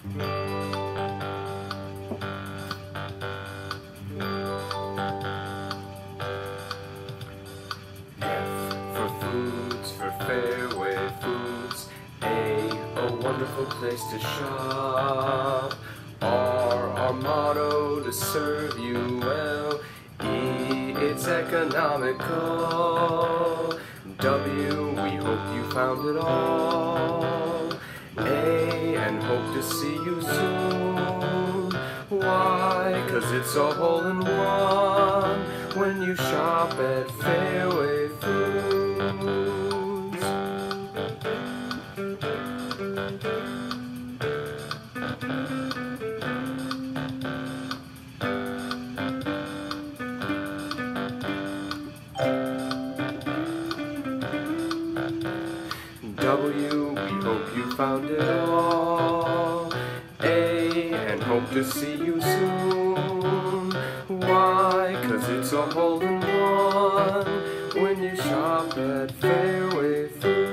For Fareway Foods. A wonderful place to shop. R, our motto to serve you well. E, it's economical. W, we hope you found it all. A, and hope to see you soon. Why? 'Cause it's a hole-in-one when you shop at Fareway Foods. W, we hope you found it all. A, and hope to see you soon. Why? 'Cause it's a hole-in-one when you shop at Fareway Foods.